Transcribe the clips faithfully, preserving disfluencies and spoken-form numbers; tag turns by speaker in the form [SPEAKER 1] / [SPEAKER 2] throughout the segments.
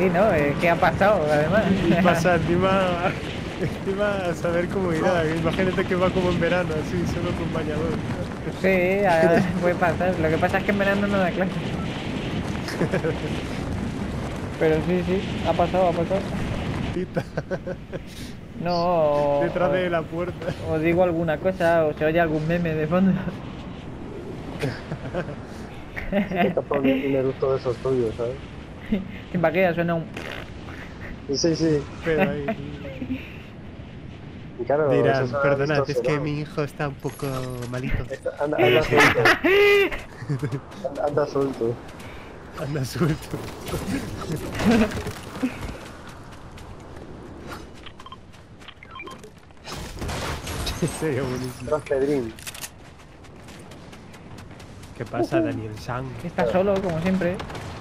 [SPEAKER 1] sí, ¿no? Eh, ¿Qué ha pasado, además?
[SPEAKER 2] Y pasa encima, encima a saber cómo irá. Imagínate que va como en verano, así, solo con bañador.
[SPEAKER 1] Sí, a- puede pasar. Lo que pasa es que en verano no da clase. Pero sí, sí, ha pasado, ha pasado.
[SPEAKER 2] Tita,
[SPEAKER 1] No, o,
[SPEAKER 2] detrás de la
[SPEAKER 1] o-
[SPEAKER 2] puerta.
[SPEAKER 1] o digo alguna cosa, o se oye algún meme de fondo.
[SPEAKER 3] Se te escapa un, un eructo de esos tuyos, ¿sabes?
[SPEAKER 1] Que para qué suena un...
[SPEAKER 3] Sí, sí.
[SPEAKER 2] Pero ahí
[SPEAKER 3] Y claro, eso se
[SPEAKER 2] dirán,
[SPEAKER 3] ha
[SPEAKER 2] perdonad, es que
[SPEAKER 3] distorsionado.
[SPEAKER 2] mi hijo está un poco malito.
[SPEAKER 3] Está- Anda, anda suelto. Anda, anda suelto.
[SPEAKER 2] Anda suelto. Sería buenísimo.
[SPEAKER 3] Tras Pedrín.
[SPEAKER 2] ¿Qué pasa, Daniel San?
[SPEAKER 1] Que está solo, como siempre.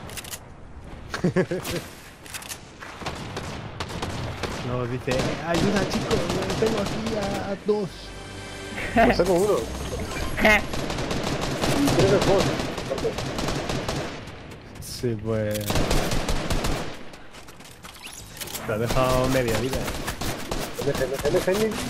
[SPEAKER 2] No, dice, ayuda chicos, tengo aquí a, a dos.
[SPEAKER 3] Pues tengo uno. Y creo que es vos.
[SPEAKER 2] Sí, pues... Te ha dejado media vida.
[SPEAKER 3] Defiende, defiende, defiende.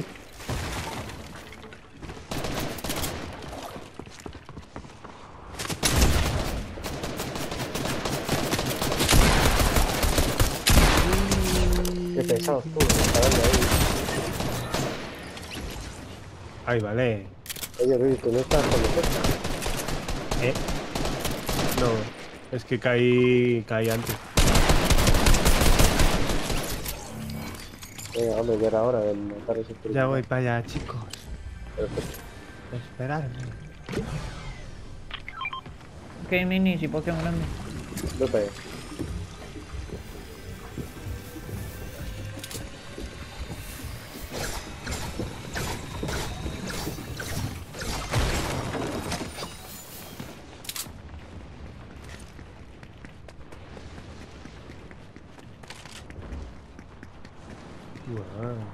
[SPEAKER 3] Qué pesados tú, disparando ahí.
[SPEAKER 2] Ay, vale.
[SPEAKER 3] Oye, Luis, ¿tú no estás con nosotros?
[SPEAKER 2] ¿Eh? No, es que caí, caí antes.
[SPEAKER 3] Venga, hombre, ya era hora de montar ese truco.
[SPEAKER 2] Ya voy para allá, chicos.
[SPEAKER 3] Perfecto.
[SPEAKER 2] Esperadme.
[SPEAKER 1] Que mini, si poción grande.
[SPEAKER 3] Voy para allá.
[SPEAKER 2] Guau.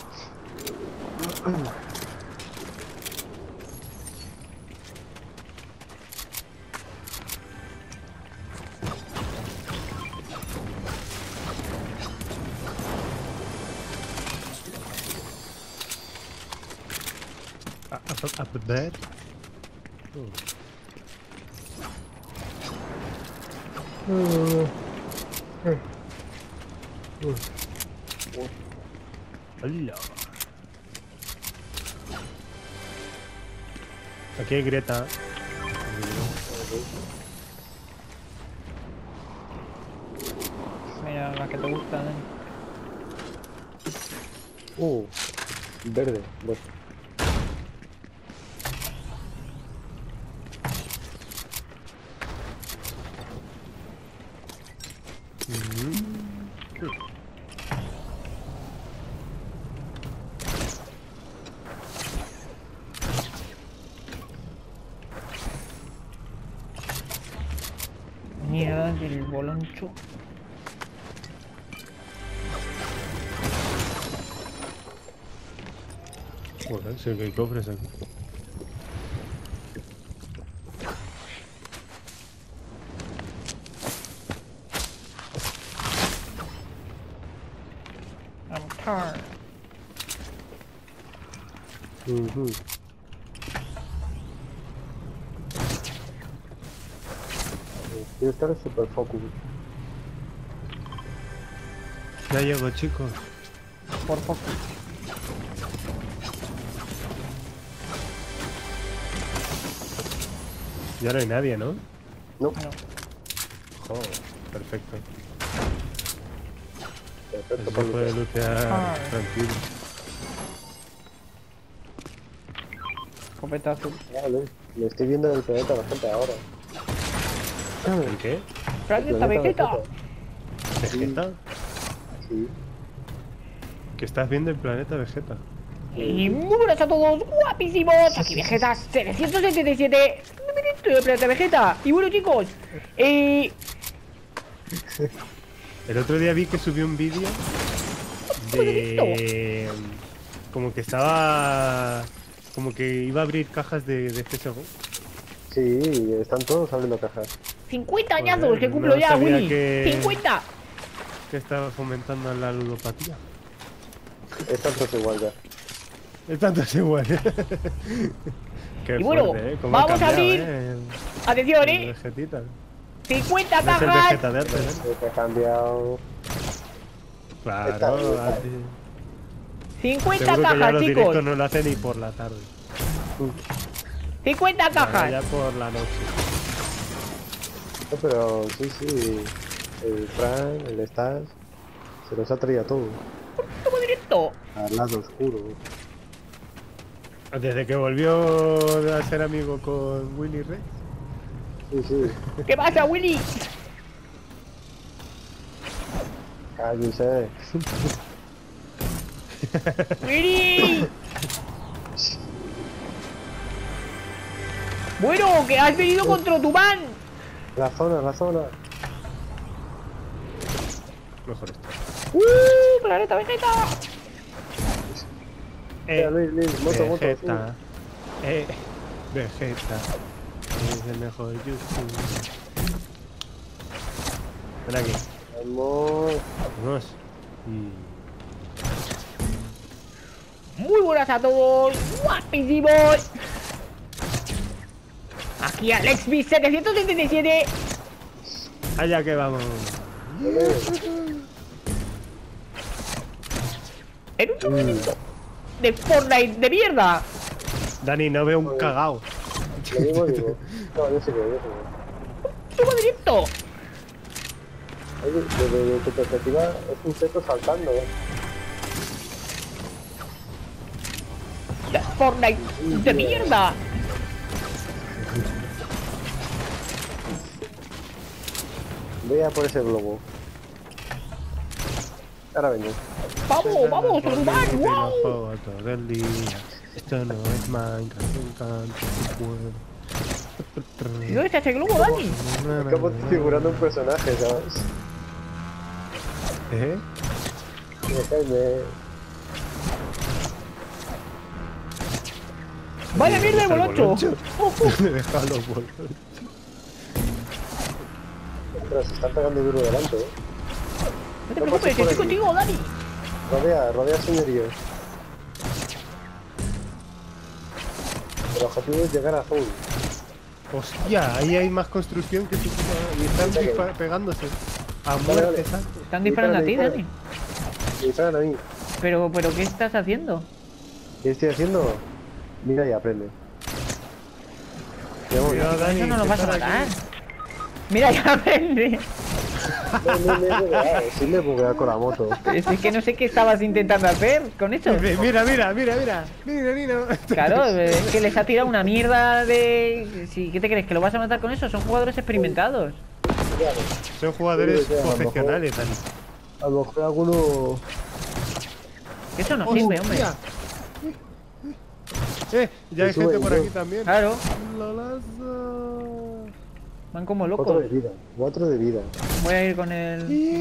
[SPEAKER 2] Up, up, up the bed. Oh. Hola. Aquí hay Greta.
[SPEAKER 1] Mira, la que te gusta, Dani.
[SPEAKER 3] Uh, verde. Bueno.
[SPEAKER 1] Mierda del boloncho.
[SPEAKER 2] Bueno, sí que hay cofres aquí.
[SPEAKER 1] I'm tired.
[SPEAKER 3] Uh-huh. Quiero estar en super focus.
[SPEAKER 2] Ya llego, chicos.
[SPEAKER 1] Por poco.
[SPEAKER 2] Ya no hay nadie, ¿no?
[SPEAKER 3] No,
[SPEAKER 1] No.
[SPEAKER 2] Oh, perfecto.
[SPEAKER 3] perfecto,
[SPEAKER 2] Así se
[SPEAKER 3] Pablo.
[SPEAKER 2] puede lootear
[SPEAKER 1] Ah.
[SPEAKER 2] tranquilo.
[SPEAKER 1] Escopeta azul.
[SPEAKER 3] Vale, me estoy viendo en el planeta bastante ahora.
[SPEAKER 2] ¿En qué?
[SPEAKER 1] ¡Planeta Vegeta!
[SPEAKER 2] ¿Vegeta?
[SPEAKER 3] Sí.
[SPEAKER 2] Que estás viendo el planeta Vegeta.
[SPEAKER 1] Y muy buenas a todos, guapísimos. Aquí Vegeta setecientos setenta y siete. Bienvenido al planeta Vegeta. Y bueno, chicos, eh.
[SPEAKER 2] El otro día vi que subió un vídeo de... Como que estaba... Como que iba a abrir cajas de, de C S G O.
[SPEAKER 3] Sí, están todos abriendo cajas.
[SPEAKER 1] cincuenta
[SPEAKER 2] Joder,
[SPEAKER 1] añazos que cumplo
[SPEAKER 2] no
[SPEAKER 1] ya,
[SPEAKER 2] sabía
[SPEAKER 1] Willy.
[SPEAKER 2] que-
[SPEAKER 1] cincuenta.
[SPEAKER 2] que está fomentando la ludopatía.
[SPEAKER 3] Es tanto igual ya.
[SPEAKER 2] Es tanto es igual. Qué
[SPEAKER 1] Y bueno,
[SPEAKER 2] fuerte, ¿eh? Cómo ha
[SPEAKER 1] vamos a
[SPEAKER 2] cambiado,
[SPEAKER 1] abrir.
[SPEAKER 2] ¿eh?
[SPEAKER 1] Atención,
[SPEAKER 2] El
[SPEAKER 1] eh.
[SPEAKER 2] Vegetita.
[SPEAKER 1] cincuenta
[SPEAKER 2] No es el
[SPEAKER 1] cajas.
[SPEAKER 2] Vegeta de antes, ¿eh?
[SPEAKER 3] Se te ha cambiado.
[SPEAKER 2] Claro,
[SPEAKER 3] Está bien, está
[SPEAKER 2] así.
[SPEAKER 1] cincuenta
[SPEAKER 2] Seguro que ya
[SPEAKER 1] cajas,
[SPEAKER 2] los
[SPEAKER 1] chicos.
[SPEAKER 2] directos no lo hace ni por la tarde.
[SPEAKER 1] cincuenta
[SPEAKER 2] Ahora
[SPEAKER 1] cajas.
[SPEAKER 2] ya por la noche.
[SPEAKER 3] No, pero sí, sí. El Fran, el Stas, se los ha traído todo.
[SPEAKER 1] Como directo.
[SPEAKER 3] Al lado oscuro.
[SPEAKER 2] Desde que volvió a ser amigo con Willy Rex.
[SPEAKER 3] Sí, sí.
[SPEAKER 1] ¿Qué pasa, Willy?
[SPEAKER 3] Cállese.
[SPEAKER 1] Willy. Bueno, que has venido contra tu man.
[SPEAKER 3] La zona, la zona.
[SPEAKER 2] Mejor esto.
[SPEAKER 1] Uh, planeta Vegeta.
[SPEAKER 3] Mira, Luis, Luis, moto, moto.
[SPEAKER 2] Vegeta. Eh, Vegeta. Es el mejor YouTube. Ven aquí.
[SPEAKER 3] Vamos.
[SPEAKER 2] Vamos. Y...
[SPEAKER 1] Muy buenas a todos, guapísimos. Aquí AlexB setecientos setenta y siete.
[SPEAKER 2] Allá que vamos.
[SPEAKER 1] En un momento de Fortnite de mierda.
[SPEAKER 2] Dani, no veo un cagao.
[SPEAKER 3] Lo mismo digo. No, yo sí que, yo sí que.
[SPEAKER 1] Subo directo.
[SPEAKER 3] Oye, desde, desde tu perspectiva es un seto saltando, eh.
[SPEAKER 1] De Fortnite de mierda.
[SPEAKER 3] Vea por ese globo. Ahora vengo.
[SPEAKER 1] Vamos, vamos, Urban, wow.
[SPEAKER 2] Todo el día. Esto no es Minecraft, un canto de
[SPEAKER 1] ¿Y dónde está ese globo, Dani?
[SPEAKER 3] Estamos figurando un personaje, ¿sabes?
[SPEAKER 2] ¿Eh?
[SPEAKER 3] Dejadme.
[SPEAKER 1] Vaya mierda de bolocho.
[SPEAKER 2] Me he dejado los bolos.
[SPEAKER 3] Pero se están pegando duro delante, eh.
[SPEAKER 1] No te preocupes, estoy contigo, Dani.
[SPEAKER 3] Rodea, rodea señorío. El objetivo es llegar a azul.
[SPEAKER 2] Hostia, ahí hay más construcción que tu puta. Y están dispa- pegándose. A
[SPEAKER 3] Vale,
[SPEAKER 2] muerte,
[SPEAKER 3] vale.
[SPEAKER 2] ¿sabes?
[SPEAKER 1] Están disparando a ti,
[SPEAKER 3] Dispara,
[SPEAKER 1] Dani.
[SPEAKER 3] Me disparan a mí.
[SPEAKER 1] Pero, pero, ¿qué estás haciendo?
[SPEAKER 3] ¿Qué estoy haciendo? Mira y aprende. Me voy.
[SPEAKER 2] Cuidado, Dani,
[SPEAKER 1] Eso no nos
[SPEAKER 2] que
[SPEAKER 1] vas a
[SPEAKER 2] están
[SPEAKER 1] matar.
[SPEAKER 2] aquí.
[SPEAKER 1] Mira, ya aprende.
[SPEAKER 3] No, no, no, no, no, sí me buguea con la moto.
[SPEAKER 1] Es que no sé qué estabas intentando hacer con eso.
[SPEAKER 2] Mira, mira, mira, mira. Mira, mira.
[SPEAKER 1] Claro, es que les ha tirado una mierda de... Sí, ¿qué te crees? ¿Que lo vas a matar con eso? Son jugadores experimentados.
[SPEAKER 2] Son jugadores
[SPEAKER 3] Sí, sí, a lo mejor.
[SPEAKER 2] profesionales, Dani.
[SPEAKER 3] A lo mejor alguno.
[SPEAKER 1] Eso no sirve, hombre.
[SPEAKER 2] Hostia. Eh, ya hay
[SPEAKER 3] Se
[SPEAKER 2] gente
[SPEAKER 3] sube,
[SPEAKER 2] por
[SPEAKER 3] sube.
[SPEAKER 2] aquí también.
[SPEAKER 1] Claro,
[SPEAKER 2] Lolazo.
[SPEAKER 1] van como
[SPEAKER 3] Cuatro
[SPEAKER 1] locos.
[SPEAKER 3] de vida. Cuatro de vida.
[SPEAKER 1] Voy a ir con el...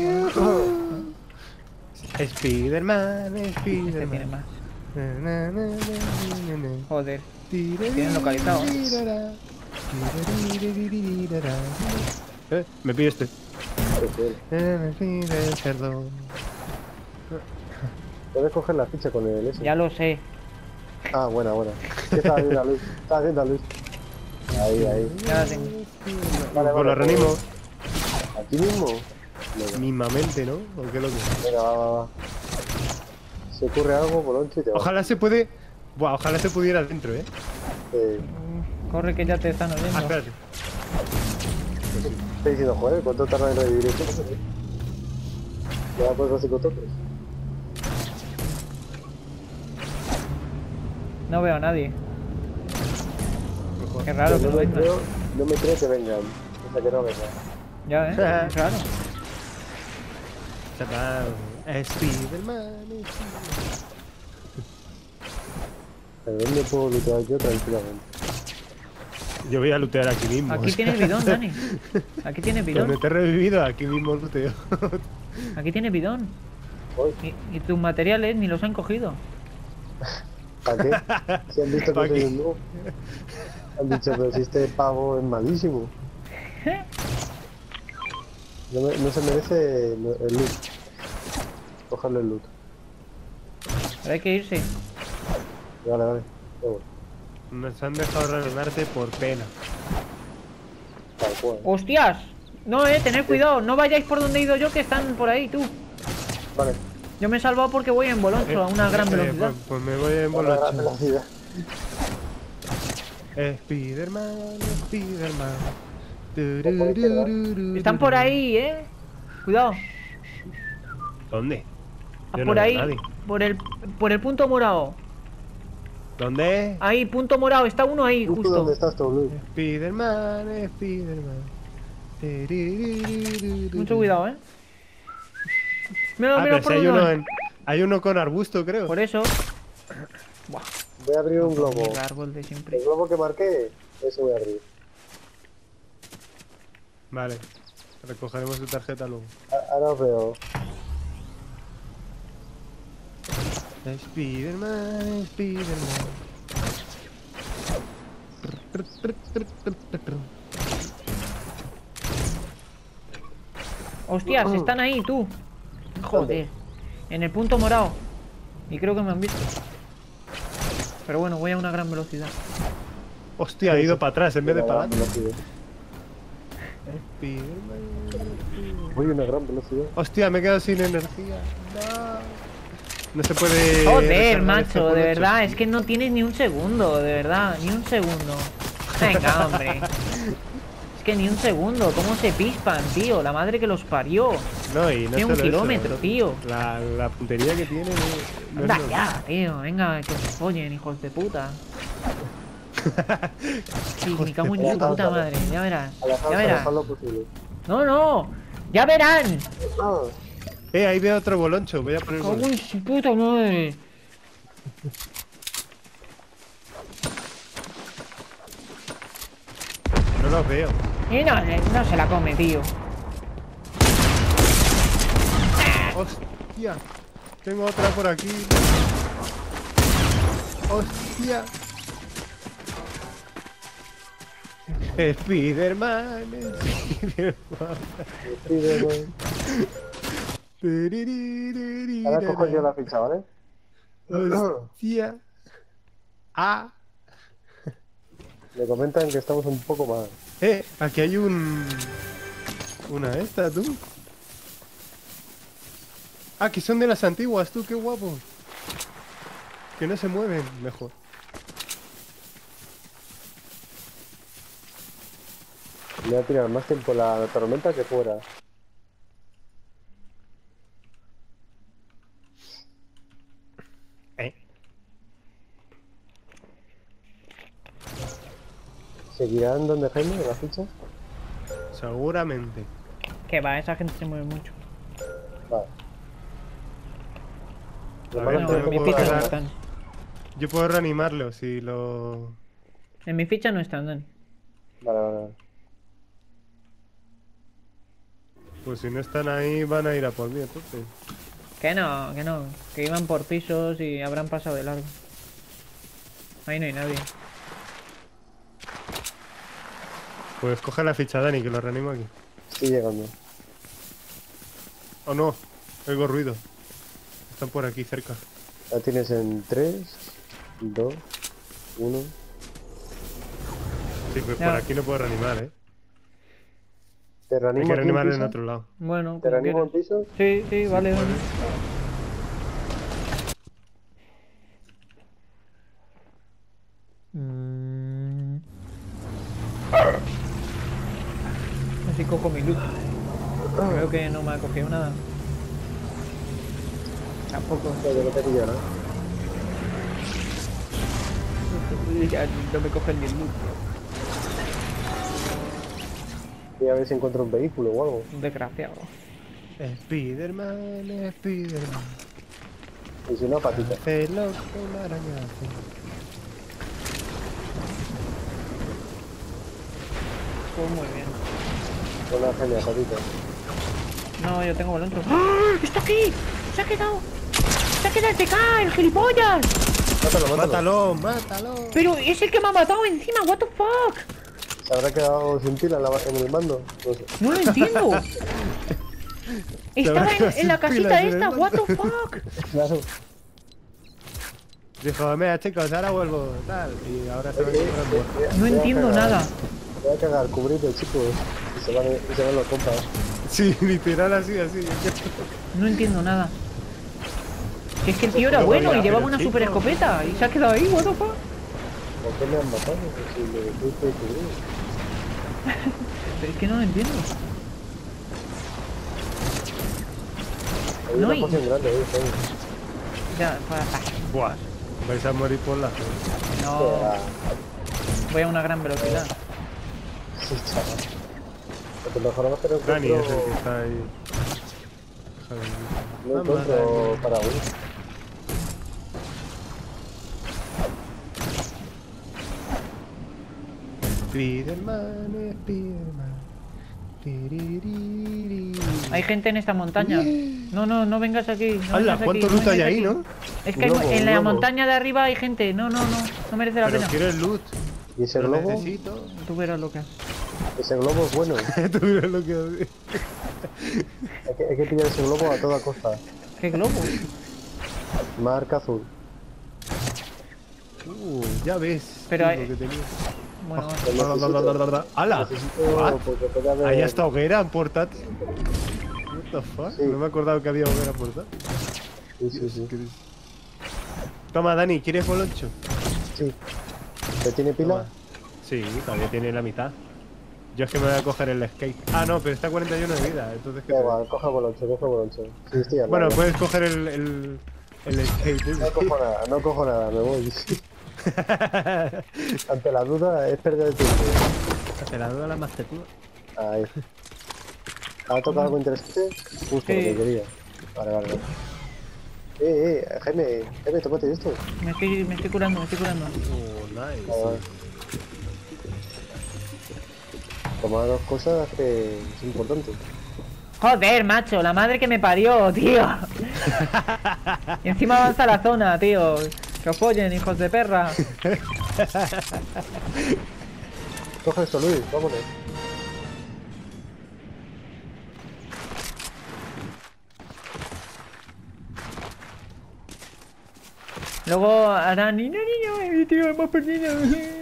[SPEAKER 2] Spiderman,
[SPEAKER 1] Este tiene
[SPEAKER 2] Spiderman.
[SPEAKER 1] más.
[SPEAKER 2] Na, na, na, na, na, na.
[SPEAKER 1] Joder.
[SPEAKER 2] Tienen
[SPEAKER 1] localizado.
[SPEAKER 2] Eh, me pide este.
[SPEAKER 3] Es él.
[SPEAKER 2] Eh, me pide el cerdo.
[SPEAKER 3] Puedes coger la ficha con el S.
[SPEAKER 1] Ya lo sé.
[SPEAKER 3] Ah, buena, buena. ¿Qué estaba viendo a Luis? Estaba viendo a Luis. Ahí, ahí.
[SPEAKER 1] Ya la tengo.
[SPEAKER 3] Vale,
[SPEAKER 2] Pues lo
[SPEAKER 3] vale,
[SPEAKER 2] reanimo.
[SPEAKER 3] pues, ¿aquí mismo? Venga,
[SPEAKER 2] Mismamente, ¿no? ¿O qué lo que?
[SPEAKER 3] venga, va, va, va. Se ocurre algo, Boloncho, y te va.
[SPEAKER 2] Ojalá se puede. Buah, ojalá se pudiera dentro, ¿eh?
[SPEAKER 3] Eh,
[SPEAKER 1] Corre que ya te están
[SPEAKER 2] Ah,
[SPEAKER 1] oyendo.
[SPEAKER 2] espérate.
[SPEAKER 3] estoy diciendo, joder, ¿cuánto tarda en revivir esto? ¿Qué va por los cinco toques?
[SPEAKER 1] No veo a nadie.
[SPEAKER 2] Mejor.
[SPEAKER 1] Qué raro que
[SPEAKER 3] no,
[SPEAKER 1] no
[SPEAKER 3] me
[SPEAKER 1] venga.
[SPEAKER 3] creo, no me creo que vengan. O sea, que no vengan.
[SPEAKER 1] Ya, ¿eh? Es raro.
[SPEAKER 2] Chaval. Spiderman, Spiderman.
[SPEAKER 3] ¿Pero dónde puedo lootear yo tranquilamente?
[SPEAKER 2] Yo voy a lootear aquí mismo.
[SPEAKER 1] Aquí tienes bidón, Dani. Aquí tienes
[SPEAKER 2] Cuando
[SPEAKER 1] bidón.
[SPEAKER 2] te he revivido, aquí mismo looteo.
[SPEAKER 1] Aquí tienes bidón.
[SPEAKER 3] Hoy,
[SPEAKER 1] Y, y tus materiales ni los han cogido.
[SPEAKER 3] ¿para qué? Si han visto que
[SPEAKER 2] ¿Pa'
[SPEAKER 3] soy
[SPEAKER 2] qué?
[SPEAKER 3] un noob. Han dicho, pero si este pavo es malísimo. No, me- no se merece el loot. cogerle el loot.
[SPEAKER 1] Pero hay que irse.
[SPEAKER 3] Vale, vale. Ya voy.
[SPEAKER 2] Nos han dejado reanimarte por pena.
[SPEAKER 3] Tal cual.
[SPEAKER 1] ¡Hostias! No, eh, tened cuidado. No vayáis por donde he ido yo, que están por ahí, tú.
[SPEAKER 3] Vale.
[SPEAKER 1] Yo me he salvado porque voy en boloncho a una gran
[SPEAKER 2] Eh,
[SPEAKER 1] velocidad.
[SPEAKER 2] Pues, pues me voy en
[SPEAKER 3] Vale, gran
[SPEAKER 2] bolocho.
[SPEAKER 3] velocidad.
[SPEAKER 2] Spiderman, Spiderman.
[SPEAKER 1] Están por ahí, eh. Cuidado.
[SPEAKER 2] ¿Dónde?
[SPEAKER 1] Ah,
[SPEAKER 2] Yo no
[SPEAKER 1] por
[SPEAKER 2] veo
[SPEAKER 1] ahí.
[SPEAKER 2] a nadie.
[SPEAKER 1] Por el, por el punto morado.
[SPEAKER 2] ¿Dónde?
[SPEAKER 1] Ahí, punto morado. Está uno ahí,
[SPEAKER 3] ¿Tú
[SPEAKER 1] justo.
[SPEAKER 3] dónde estás tú, Luis?
[SPEAKER 2] Spiderman, Spiderman.
[SPEAKER 1] Mucho cuidado, eh. Mira,
[SPEAKER 2] Ah,
[SPEAKER 1] mira
[SPEAKER 2] pero
[SPEAKER 1] por
[SPEAKER 2] si hay
[SPEAKER 1] dónde
[SPEAKER 2] uno,
[SPEAKER 1] van.
[SPEAKER 2] en, hay uno con arbusto, creo.
[SPEAKER 1] Por eso. Buah.
[SPEAKER 3] Voy a abrir un globo.
[SPEAKER 1] El árbol de siempre.
[SPEAKER 3] El globo que marqué, ese voy a abrir.
[SPEAKER 2] Vale. Recogeremos tu tarjeta luego.
[SPEAKER 3] A- Ahora os veo.
[SPEAKER 2] Spiderman, Spiderman.
[SPEAKER 1] Hostias, están ahí, tú. Joder. En el punto morado. Y creo que me han visto. Pero bueno, voy a una gran velocidad.
[SPEAKER 2] Hostia, ha ido para atrás en vez de
[SPEAKER 3] Una
[SPEAKER 2] para
[SPEAKER 3] gran
[SPEAKER 2] adelante.
[SPEAKER 3] velocidad.
[SPEAKER 2] Spiderman.
[SPEAKER 3] Voy a una gran velocidad.
[SPEAKER 2] Hostia, me he quedado sin energía. No. No se puede.
[SPEAKER 1] Joder,
[SPEAKER 2] recargar
[SPEAKER 1] macho,
[SPEAKER 2] este
[SPEAKER 1] de
[SPEAKER 2] por ocho.
[SPEAKER 1] verdad, es que no tienes ni un segundo, de verdad, ni un segundo. Venga, hombre. Es que ni un segundo, ¿cómo se pispan, tío? La madre que los parió.
[SPEAKER 2] No, y no
[SPEAKER 1] Tiene un
[SPEAKER 2] solo
[SPEAKER 1] kilómetro,
[SPEAKER 2] eso,
[SPEAKER 1] tío.
[SPEAKER 2] La, la puntería que tiene. No, no es
[SPEAKER 1] Anda
[SPEAKER 2] normal.
[SPEAKER 1] ya, tío, venga, que os follen, hijos de puta. Sí, me cago en
[SPEAKER 3] de
[SPEAKER 1] su
[SPEAKER 3] puta.
[SPEAKER 1] puta madre, ya verás. Ya
[SPEAKER 3] Alejarse,
[SPEAKER 1] verás.
[SPEAKER 3] alejar lo posible.
[SPEAKER 1] No, no, ya verán.
[SPEAKER 3] Ah,
[SPEAKER 2] Eh, ahí veo otro boloncho. Voy a poner
[SPEAKER 1] Cago
[SPEAKER 2] boloncho.
[SPEAKER 1] en su puta madre.
[SPEAKER 2] No los veo.
[SPEAKER 1] Y no, no se la come, tío.
[SPEAKER 2] Hostia. Tengo otra por aquí. Hostia. Spiderman. Spiderman.
[SPEAKER 3] Spiderman. Ahora cojo yo la ficha, ¿vale?
[SPEAKER 2] Hostia. Ah.
[SPEAKER 3] Me comentan que estamos un poco mal.
[SPEAKER 2] Eh, aquí hay un... Una esta, tú. Ah, que son de las antiguas, tú, qué guapo. Que no se mueven, mejor.
[SPEAKER 3] Me voy a tirar más tiempo la tormenta que fuera.
[SPEAKER 2] Eh.
[SPEAKER 3] ¿Seguirán donde Jaime la ficha?
[SPEAKER 2] Seguramente.
[SPEAKER 1] Que va, esa gente se mueve mucho.
[SPEAKER 3] Vale.
[SPEAKER 2] A ver,
[SPEAKER 1] No,
[SPEAKER 2] yo
[SPEAKER 1] en mi
[SPEAKER 2] puedo
[SPEAKER 1] ficha no
[SPEAKER 2] agarrar-
[SPEAKER 1] están.
[SPEAKER 2] Yo puedo reanimarlo si lo...
[SPEAKER 1] En mi ficha no están, Dani.
[SPEAKER 3] Vale, vale, vale.
[SPEAKER 2] Pues si no están ahí, van a ir a por mí, entonces.
[SPEAKER 1] Que no, que no. Que iban por pisos y habrán pasado de largo. Ahí no hay nadie.
[SPEAKER 2] Pues coge la ficha, Dani, que lo reanimo aquí.
[SPEAKER 3] Estoy llegando.
[SPEAKER 2] Oh no, oigo ruido. Están por aquí cerca.
[SPEAKER 3] La tienes en tres, dos, uno.
[SPEAKER 2] Sí, pues
[SPEAKER 1] Ya.
[SPEAKER 2] por aquí no puedo reanimar, eh.
[SPEAKER 3] ¿Te
[SPEAKER 2] Hay
[SPEAKER 3] reanimo
[SPEAKER 2] que
[SPEAKER 3] aquí
[SPEAKER 2] reanimar en
[SPEAKER 3] piso?
[SPEAKER 2] otro lado.
[SPEAKER 1] Bueno,
[SPEAKER 3] ¿Te
[SPEAKER 1] como
[SPEAKER 3] reanimo en
[SPEAKER 1] quieras.
[SPEAKER 3] piso?
[SPEAKER 1] Sí, sí, vale, vale. Mm. Así cojo mi loot. Creo que no me ha cogido nada. Tampoco.
[SPEAKER 3] Ya, ya lo te pillo, ¿no?
[SPEAKER 1] Ya no me cogen ni el loot.
[SPEAKER 3] Voy a ver si encuentro un vehículo o algo.
[SPEAKER 1] Un desgraciado.
[SPEAKER 2] Spiderman, Spiderman.
[SPEAKER 3] Y si no, patita.
[SPEAKER 2] Hace lo que una araña hace.
[SPEAKER 1] Pues muy bien.
[SPEAKER 3] Una genia, patita.
[SPEAKER 1] No, yo tengo boloncho. ¡Ah! ¡Está aquí! ¡Se ha quedado! ¡Se ha quedado el T K, el gilipollas!
[SPEAKER 3] Mátalo, mátalo.
[SPEAKER 2] Mátalo, mátalo.
[SPEAKER 1] Pero es el que me ha matado encima, what the fuck.
[SPEAKER 3] ¿Se habrá quedado sin pila en, la- en el mando? No sé.
[SPEAKER 1] No lo entiendo. Estaba
[SPEAKER 2] Se
[SPEAKER 1] en,
[SPEAKER 2] va
[SPEAKER 1] en la
[SPEAKER 2] sin
[SPEAKER 1] casita
[SPEAKER 2] pilas en el
[SPEAKER 1] esta,
[SPEAKER 2] mando.
[SPEAKER 1] what the fuck.
[SPEAKER 3] Claro.
[SPEAKER 2] Dijo, mira chicos, ahora vuelvo, tal. Y ahora se va a encontrar muerto.
[SPEAKER 1] No entiendo nada.
[SPEAKER 3] Voy a cagar, cubrirlo, chicos. Y se van, y se van los compas.
[SPEAKER 2] Sí, literal así, así.
[SPEAKER 1] No entiendo nada. Si es que el tío era
[SPEAKER 2] Pero
[SPEAKER 1] bueno
[SPEAKER 2] mira,
[SPEAKER 1] y llevaba
[SPEAKER 2] pero
[SPEAKER 1] una
[SPEAKER 2] chico.
[SPEAKER 1] super escopeta y se ha quedado ahí, what the fuck.
[SPEAKER 3] ¿Por qué me han matado? Si le tuviste que cubrir.
[SPEAKER 1] Pero es que no lo entiendo.
[SPEAKER 3] Hay
[SPEAKER 1] No,
[SPEAKER 3] una
[SPEAKER 1] y-
[SPEAKER 3] poción grande ahí, ¿sabes?
[SPEAKER 1] Ya, para, para.
[SPEAKER 2] Buah, vais a morir por la fe.
[SPEAKER 1] No, voy a una gran velocidad.
[SPEAKER 3] Sí, chaval. Lo que mejoramos que no
[SPEAKER 2] Dani es el
[SPEAKER 3] encuentro...
[SPEAKER 2] que está ahí. Joder.
[SPEAKER 3] No
[SPEAKER 2] Mamá,
[SPEAKER 3] encuentro
[SPEAKER 2] Dani.
[SPEAKER 3] para huir.
[SPEAKER 2] Spiderman, Spiderman. Tiririri.
[SPEAKER 1] Hay gente en esta montaña. No, no, no vengas aquí. No
[SPEAKER 2] ¡Hala!
[SPEAKER 1] vengas aquí,
[SPEAKER 2] ¿Cuánto
[SPEAKER 1] no
[SPEAKER 2] loot hay
[SPEAKER 1] vengas
[SPEAKER 2] ahí,
[SPEAKER 1] aquí.
[SPEAKER 2] no?
[SPEAKER 1] Es que hay-
[SPEAKER 3] Un globo,
[SPEAKER 1] en
[SPEAKER 3] un
[SPEAKER 1] la
[SPEAKER 3] globo.
[SPEAKER 1] montaña de arriba hay gente. No, no, no. No merece la
[SPEAKER 2] Pero
[SPEAKER 1] pena.
[SPEAKER 2] quiero el loot.
[SPEAKER 3] ¿Y ese
[SPEAKER 2] Lo
[SPEAKER 3] globo?
[SPEAKER 2] necesito.
[SPEAKER 1] Tú verás lo que es.
[SPEAKER 3] Ese globo es bueno.
[SPEAKER 2] Tú mira lo que hace.
[SPEAKER 3] Hay que, hay que pillar ese globo a toda costa.
[SPEAKER 1] ¿Qué globo?
[SPEAKER 3] Marca azul.
[SPEAKER 2] Uh, ya ves.
[SPEAKER 1] Pero
[SPEAKER 2] lo
[SPEAKER 1] hay-
[SPEAKER 2] que tenía.
[SPEAKER 1] Bueno, vale.
[SPEAKER 3] Lo necesito.
[SPEAKER 2] ¡Hala!
[SPEAKER 3] Necesito
[SPEAKER 2] What?
[SPEAKER 3] porque puede haber...
[SPEAKER 2] ¿Hay hasta hoguera en portátil? What the fuck?
[SPEAKER 3] Sí.
[SPEAKER 2] No me he acordado que había hoguera portátil.
[SPEAKER 3] Sí, sí, sí.
[SPEAKER 2] Toma, Dani, ¿quieres boloncho?
[SPEAKER 3] Sí. ¿Te tiene pila?
[SPEAKER 2] Toma. Sí, todavía tiene la mitad. Yo es que me voy a coger el skate. Ah, no, pero está a cuarenta y uno de vida, entonces ¿qué
[SPEAKER 3] Da
[SPEAKER 2] te-
[SPEAKER 3] igual, coja boloncho, coja boloncho. Sí, estoy al
[SPEAKER 2] Bueno,
[SPEAKER 3] lado.
[SPEAKER 2] puedes coger el, el, el skate. ese.
[SPEAKER 3] No cojo nada, no cojo nada, me voy. Ante la duda es perder el tiempo.
[SPEAKER 2] Te la duda la más que tú.
[SPEAKER 3] Ahí. ¿Ha tocado algo interesante? Justo lo que
[SPEAKER 1] Sí.
[SPEAKER 3] quería. Vale, vale, vale. Eh, eh, Jaime, Jaime, tómate esto.
[SPEAKER 1] Me estoy, me estoy curando, me estoy curando.
[SPEAKER 2] Oh, nice.
[SPEAKER 3] Vale, vale. Toma dos cosas que es importante.
[SPEAKER 1] Joder, macho, la madre que me parió, tío. Y encima avanza la zona, tío. Que os follen, hijos de perra.
[SPEAKER 3] Coge esto, Luis, vámonos.
[SPEAKER 1] Luego harán niño, niño, mi tío, hemos perdido.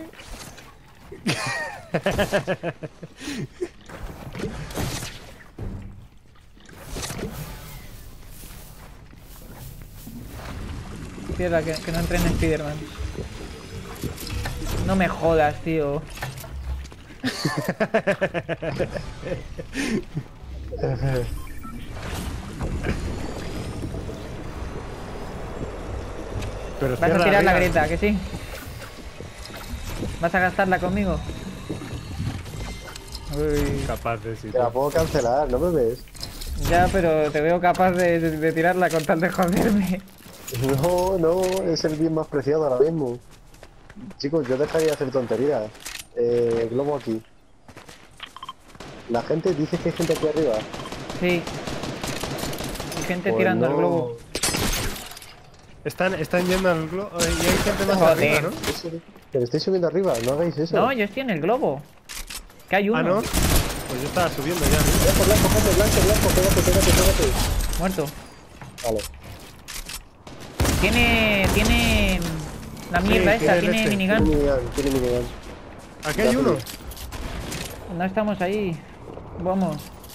[SPEAKER 1] Tierra, que, que no entre en Spiderman. No me jodas, tío.
[SPEAKER 2] Pero
[SPEAKER 1] Vas a
[SPEAKER 2] cierra
[SPEAKER 1] tirar la
[SPEAKER 2] arriba.
[SPEAKER 1] grieta, que sí. ¿Vas a gastarla conmigo? Uy,
[SPEAKER 2] Capaz de sí.
[SPEAKER 3] Te la puedo cancelar, ¿no me ves?
[SPEAKER 1] ya, pero te veo capaz de, de- de tirarla con tal de joderme.
[SPEAKER 3] No, no, es el bien más preciado ahora mismo. Chicos, yo dejaría de hacer tonterías. Eh, globo aquí. La gente dice que hay gente aquí arriba.
[SPEAKER 1] Sí. Hay gente
[SPEAKER 3] Pues
[SPEAKER 1] tirando
[SPEAKER 3] no.
[SPEAKER 1] el globo.
[SPEAKER 2] Están, están yendo al globo y hay gente más
[SPEAKER 1] Joder.
[SPEAKER 2] arriba, ¿no?
[SPEAKER 3] Eso, pero estoy subiendo arriba, no hagáis eso.
[SPEAKER 1] No, yo estoy en el globo. Que hay uno.
[SPEAKER 2] Ah, ¿no? Pues yo estaba subiendo ya.
[SPEAKER 3] Blanco, blanco, blanco, blanco, blanco, pégate, pégate, pégate.
[SPEAKER 1] Muerto.
[SPEAKER 3] Vale.
[SPEAKER 1] Tiene. Tiene. La mierda
[SPEAKER 2] Sí,
[SPEAKER 1] esa,
[SPEAKER 2] tiene
[SPEAKER 1] tiene
[SPEAKER 2] este.
[SPEAKER 3] Tiene
[SPEAKER 1] minigun.
[SPEAKER 3] minigun, tiene minigun.
[SPEAKER 2] Aquí hay uno.
[SPEAKER 1] No estamos ahí. Vamos.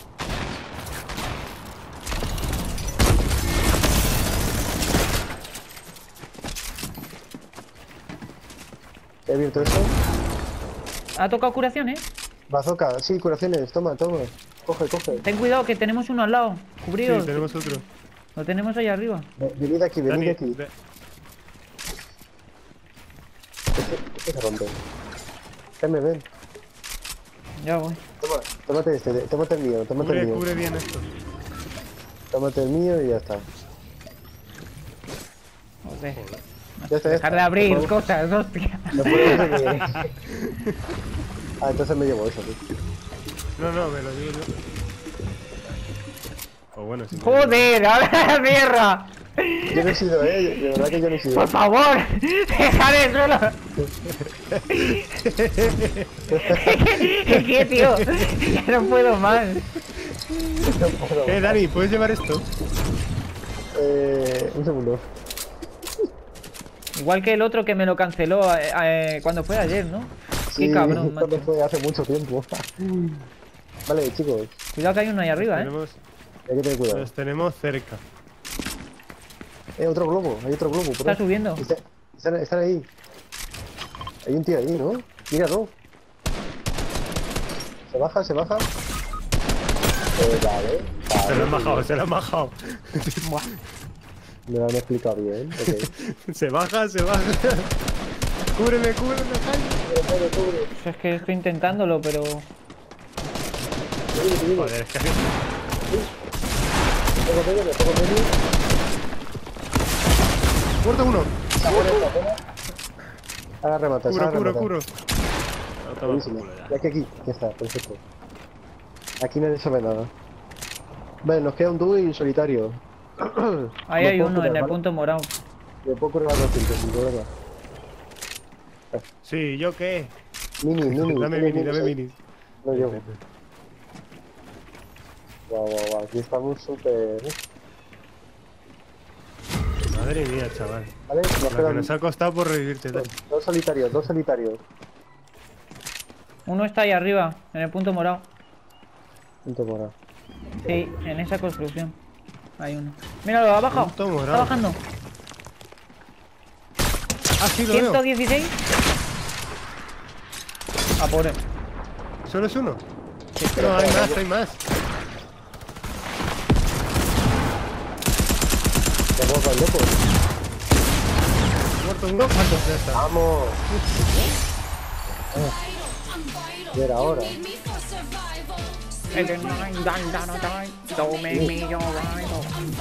[SPEAKER 3] ¿He abierto esto?
[SPEAKER 1] Ha tocado curación, eh.
[SPEAKER 3] Bazooka, sí, curaciones, toma, toma. Coge, coge.
[SPEAKER 1] Ten cuidado que tenemos uno al lado.
[SPEAKER 2] Sí,
[SPEAKER 1] Cubridos.
[SPEAKER 2] tenemos otro.
[SPEAKER 1] Lo tenemos ahí arriba.
[SPEAKER 3] Ve- Venid aquí, venid
[SPEAKER 2] Dani,
[SPEAKER 3] aquí.
[SPEAKER 2] ve-
[SPEAKER 3] Este, este se rompe. Jaime, ven.
[SPEAKER 1] Ya voy.
[SPEAKER 3] Toma, tómate este, tómate el mío, tómate el
[SPEAKER 2] cubre,
[SPEAKER 3] mío.
[SPEAKER 2] cubre bien esto.
[SPEAKER 3] Tómate el mío y ya está.
[SPEAKER 1] Joder.
[SPEAKER 3] Ya está, ya
[SPEAKER 1] Dejar de
[SPEAKER 3] está.
[SPEAKER 1] abrir
[SPEAKER 3] No
[SPEAKER 1] cosas, hostia.
[SPEAKER 3] puedo- no puedo ver que- Ah, entonces me llevo eso, tío.
[SPEAKER 2] No, no, me lo digo yo. O bueno, si
[SPEAKER 1] Joder, ahora la mierda.
[SPEAKER 3] Yo no he sido, eh, de verdad que yo no he sido.
[SPEAKER 1] Por favor, dejar el suelo. ¿Qué, tío? Ya no puedo más.
[SPEAKER 3] No puedo.
[SPEAKER 2] Eh, Dani, ¿puedes llevar esto?
[SPEAKER 3] Eh, un segundo.
[SPEAKER 1] Igual que el otro que me lo canceló eh, eh, cuando fue ayer, ¿no? Qué cabrón,
[SPEAKER 3] esto
[SPEAKER 1] macho.
[SPEAKER 3] fue hace mucho tiempo. Vale, chicos,
[SPEAKER 1] Cuidado que hay uno ahí arriba, ¿eh?
[SPEAKER 2] Tenemos,
[SPEAKER 3] hay que tener cuidado.
[SPEAKER 2] los tenemos cerca.
[SPEAKER 3] Eh, otro globo, hay otro globo. por
[SPEAKER 1] Está
[SPEAKER 3] ahí.
[SPEAKER 1] subiendo.
[SPEAKER 3] Está- Están, están ahí. Hay un tío ahí, ¿no? Míralo. Se baja, se baja. Eh, vale, vale.
[SPEAKER 2] Se lo han bajado, se lo han bajado.
[SPEAKER 3] Me lo han explicado bien, ok.
[SPEAKER 2] Se baja, se baja. Cúbreme, cúbreme, Jaime.
[SPEAKER 3] Cubre, cubre.
[SPEAKER 1] Pues es que estoy intentándolo, pero...
[SPEAKER 3] Cubre, cubre.
[SPEAKER 2] Joder, es que...
[SPEAKER 3] Pongo medio, me pongo medio.
[SPEAKER 2] Muerto uno.
[SPEAKER 3] Afuera, afuera. Ahora rematas,
[SPEAKER 2] Curo,
[SPEAKER 3] ahora
[SPEAKER 2] curo,
[SPEAKER 3] rematas.
[SPEAKER 2] curo. No, toma por
[SPEAKER 3] Buenísimo.
[SPEAKER 2] culo ya.
[SPEAKER 3] Y aquí, aquí, ya está, perfecto. Aquí nadie sabe nada. Vale, nos queda un dúo y un solitario.
[SPEAKER 1] Ahí
[SPEAKER 3] Me
[SPEAKER 1] hay
[SPEAKER 3] puedo
[SPEAKER 1] uno
[SPEAKER 3] curar,
[SPEAKER 1] en el
[SPEAKER 3] ¿vale?
[SPEAKER 1] punto morado.
[SPEAKER 3] Me puedo curar a doscientos, sin problema.
[SPEAKER 2] Sí, ¿yo qué?
[SPEAKER 3] Mini, mini.
[SPEAKER 2] Dame
[SPEAKER 3] tiene
[SPEAKER 2] mini, dame
[SPEAKER 3] ahí.
[SPEAKER 2] mini.
[SPEAKER 3] No llevo. Guau, guau, guau. Aquí estamos súper.
[SPEAKER 2] Madre mía, chaval.
[SPEAKER 3] Vale, nos
[SPEAKER 2] Lo que
[SPEAKER 3] quedan
[SPEAKER 2] nos ha costado por revivirte.
[SPEAKER 3] dos, dos solitarios, dos solitarios.
[SPEAKER 1] Uno está ahí arriba, en el punto morado.
[SPEAKER 3] Punto morado.
[SPEAKER 1] Sí, en esa construcción. Hay uno. Míralo, ha bajado.
[SPEAKER 2] Punto
[SPEAKER 1] Está
[SPEAKER 2] morado.
[SPEAKER 1] bajando.
[SPEAKER 2] Ah, sí, lo veo.
[SPEAKER 1] ciento dieciséis. A por él.
[SPEAKER 2] ¿Solo es uno? No, hay más, hay más.
[SPEAKER 3] ¡Qué guapo el loco!
[SPEAKER 2] Muerto uno. Ya está.
[SPEAKER 3] ¡Vamos! Y era ahora.
[SPEAKER 1] Don't make me your rival.